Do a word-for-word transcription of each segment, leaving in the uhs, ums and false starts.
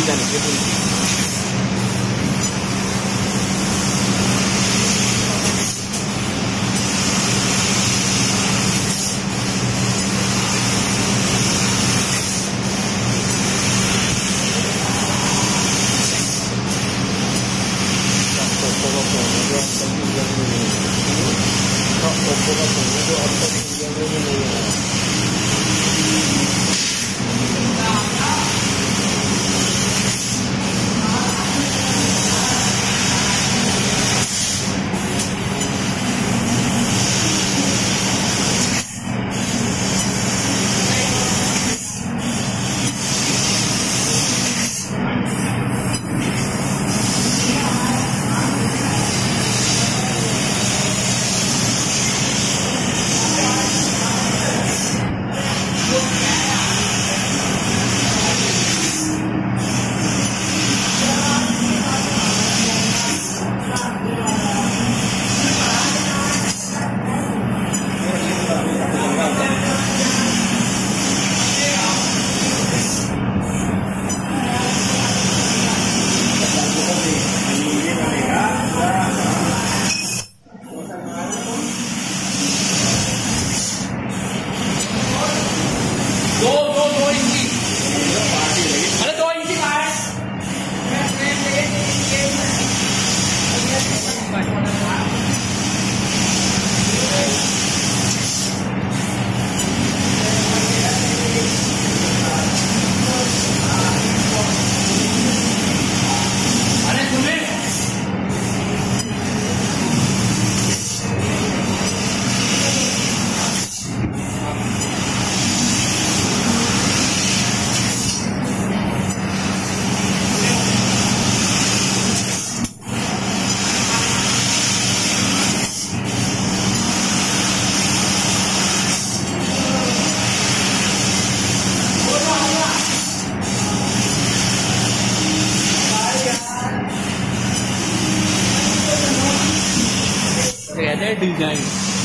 Design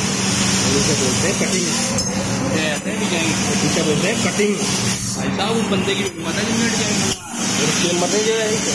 इसे बोलते हैं कटिंग, कहते हैं डिजाइन, इसे बोलते हैं कटिंग। ऐसा उस बंदे की मदद में डिजाइन मदद जो है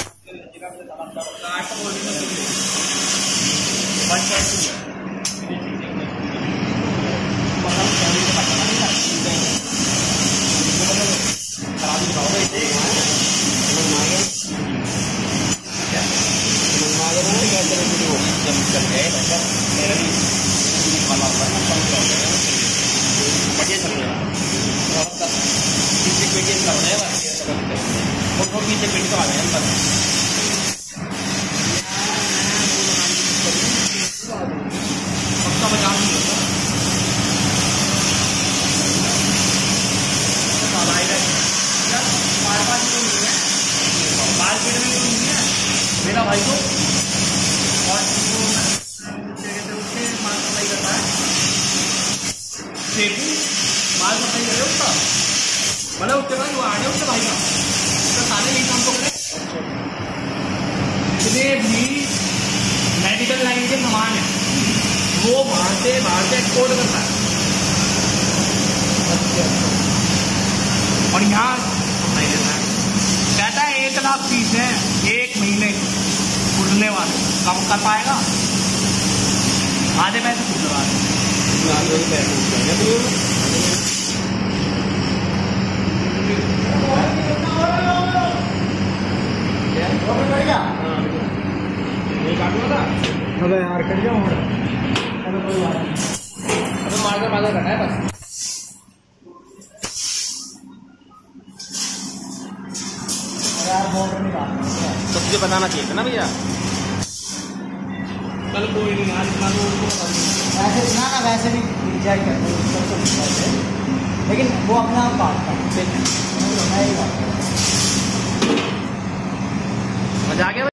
मेरा भाई को और उसके माल सफाई करता है, माल सफाई करे उसका, मतलब उसके बाद वो आ गया उसके भाई का, उसका सारे यही काम को करे। जितने भी मेडिकल लाइन के सामान है वो बाहर से बाहर से एक्सपोर्ट करता है और यहाँ सप्लाई देता है। कहता है एक लाख पीस है एक महीने उड़ने वाले, कम कर पाएगा? आधे पैसे खुद लगा अबे यार कर जाओ, अबे मार्कर मार्कर करना है बस। तो तुझे बताना चाहिए था ना भैया। कल कोई नहीं आज इतना तो वैसे ना ना वैसे भी रिजेक्ट करते हैं, लेकिन वो अपना आप बात करते हैं। मजा आ गया।